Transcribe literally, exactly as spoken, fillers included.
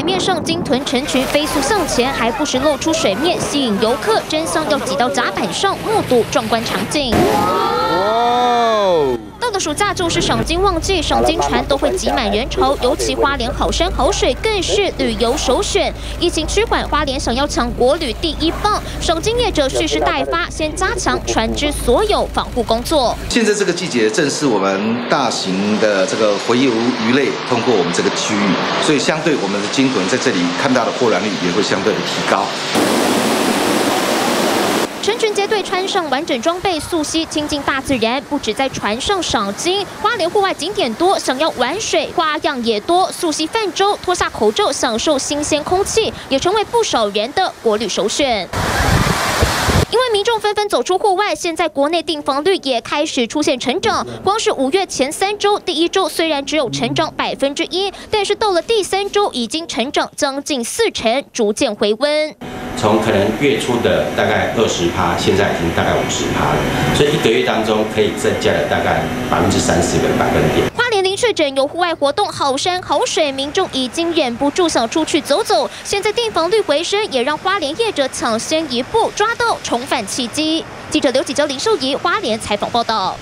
面上鲸豚成群飞速向前，还不时露出水面，吸引游客争相要挤到甲板上目睹壮观场景。到了暑假就是赏鲸旺季，赏鲸船都会挤满人潮，尤其花莲好山好水更是旅游首选。疫情趋缓，花莲想要抢国旅第一棒，赏鲸业者蓄势待发，先加强船只所有防护工作。 现在这个季节正是我们大型的这个洄游鱼类通过我们这个区域，所以相对我们的鲸豚在这里看到的获卵率也会相对的提高。 成群结队穿上完整装备，溯溪亲近大自然，不止在船上赏鲸，花莲户外景点多，想要玩水花样也多。溯溪泛舟，脱下口罩享受新鲜空气，也成为不少人的国旅首选。因为民众纷纷走出户外，现在国内订房率也开始出现成长。光是五月前三周，第一周虽然只有成长百分之一，但是到了第三周已经成长将近四成，逐渐回温。 从可能月初的大概二十趴，现在已经大概五十趴了，所以一个月当中可以增加了大概百分之三十个百分点。 花莲零确诊，有户外活动，好山好水，民众已经忍不住想出去走走。现在订房率回升，也让花莲业者抢先一步抓到重返契机。记者刘启娇、林秀仪花莲采访报道。